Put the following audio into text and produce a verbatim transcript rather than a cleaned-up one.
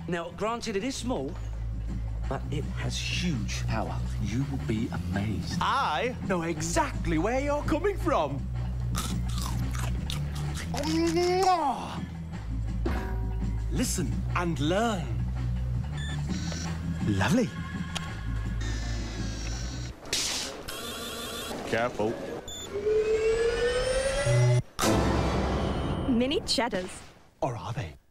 Now, granted, it is small, but it has huge power. You will be amazed. I know exactly where you're coming from. Listen and learn. Lovely. Careful. Mini Cheddars. Or are they?